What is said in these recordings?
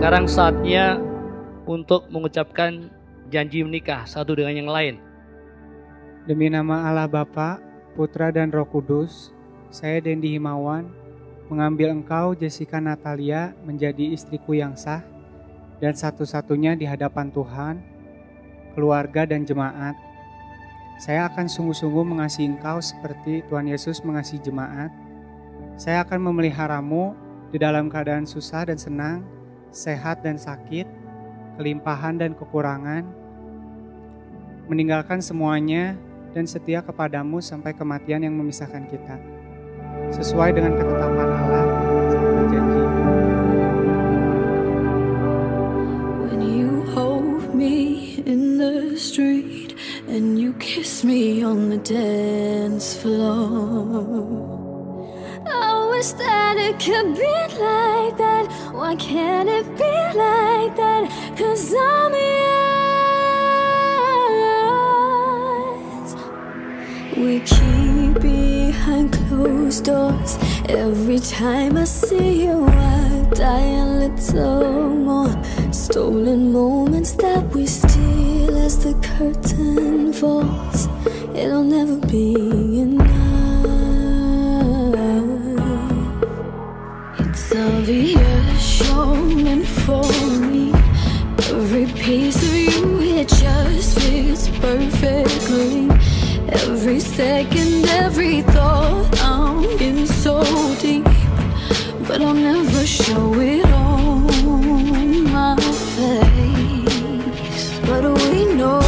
Sekarang saatnya untuk mengucapkan janji menikah satu dengan yang lain. Demi nama Allah Bapa, Putra dan Roh Kudus, saya Dendy Himawan mengambil engkau Jessica Natalia menjadi istriku yang sah dan satu-satunya di hadapan Tuhan, keluarga dan jemaat. Saya akan sungguh-sungguh mengasihi engkau seperti Tuhan Yesus mengasihi jemaat. Saya akan memeliharamu di dalam keadaan susah dan senang, sehat dan sakit, kelimpahan dan kekurangan, meninggalkan semuanya dan setia kepadamu sampai kematian yang memisahkan kita. Sesuai dengan ketetapan Allah, saya berjanji. When you hold me in the street and you kiss me on the dance floor, I wish that it could be like that. Why can't it be like that? 'Cause I'm yours. We keep behind closed doors. Every time I see you, I die a little more. Stolen moments that we steal as the curtain falls. It'll never be enough. It's obvious you're meant for me. Every piece of you, it just fits perfectly. Every second, every thought, I'm in so deep, but I'll never show it on my face. But we know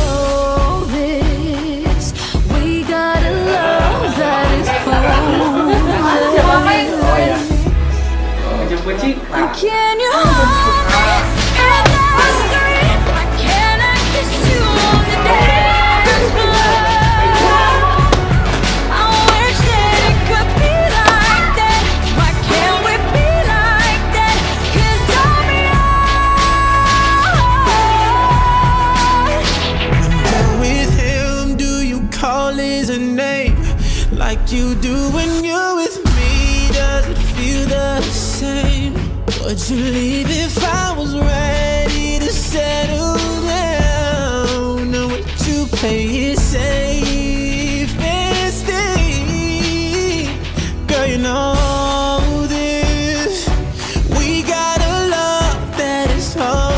this, we got a love that is homeless. Can you hold me in the street? Why can't I kiss you on the dance floor? I wish that it could be like that. Why can't we be like that? 'Cause I'm yours. With him, do you call his name like you do when you're with me? Does it feel the same? Would you leave if I was ready to settle down? Or would you play it safe and stay? Girl, you know this, we got a love that is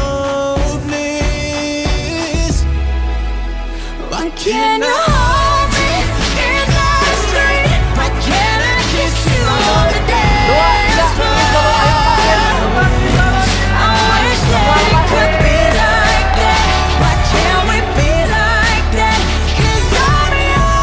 hopeless. Why can't I hold me in the street? Why can't I kiss you on the dance floor? I wish that it could be like that. Why can't we be like that? 'Cause I'm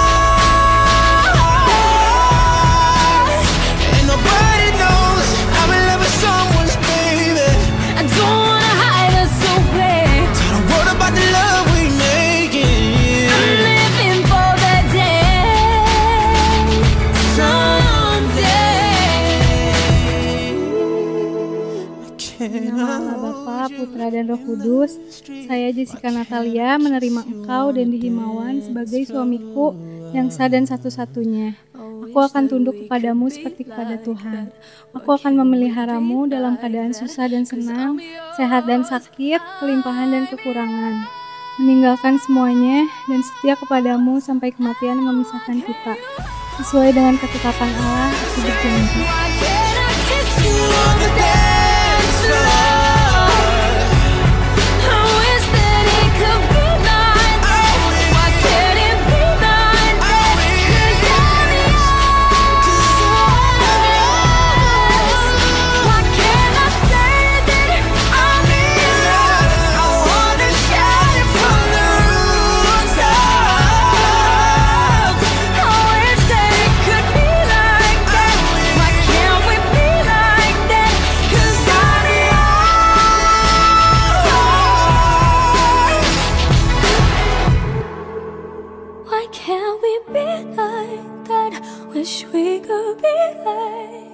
yours. And nobody knows I'm in love with someone's baby. I don't wanna hide us away. Don't worry about the love we making. I'm living for that day. Someday. Nama Allah Bapa, Putra dan Roh Kudus, saya Jessica Natalia menerima engkau Dendy Himawan sebagai suamiku yang sah dan satu-satunya. Aku akan tunduk kepadamu seperti kepada Tuhan. Aku akan memeliharamu dalam keadaan susah dan senang, sehat dan sakit, kelimpahan dan kekurangan. Meninggalkan semuanya dan setia kepadamu sampai kematian yang memisahkan kita. Sesuai dengan ketetapan Allah, aku berjanji. Why can't I kiss you on the dance floor? I wish that it could be like that. Why can't it be like that? 'Cause I'm yours. Why can't I say that I'm in love? I wanna shout it from the rooftops. I wish that it could be like that. Why can't we be like that? 'Cause I'm yours. Why can't we be like that? Wish we could be like